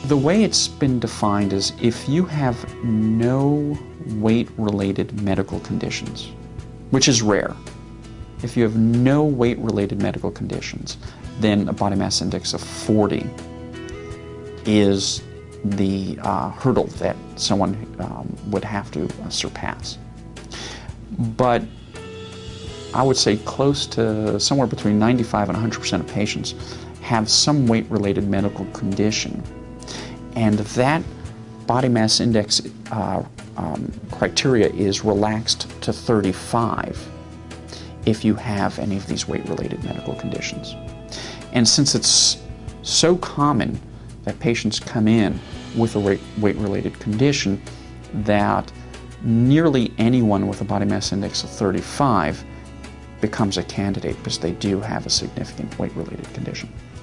The way it's been defined is if you have no weight-related medical conditions, which is rare. If you have no weight-related medical conditions, then a body mass index of 40 is the hurdle that someone would have to surpass. But I would say close to somewhere between 95 and 100% of patients have some weight-related medical condition, and that body mass index criteria is relaxed to 35 if you have any of these weight-related medical conditions. And since it's so common that patients come in with a weight-related condition, that nearly anyone with a body mass index of 35 becomes a candidate because they do have a significant weight-related condition.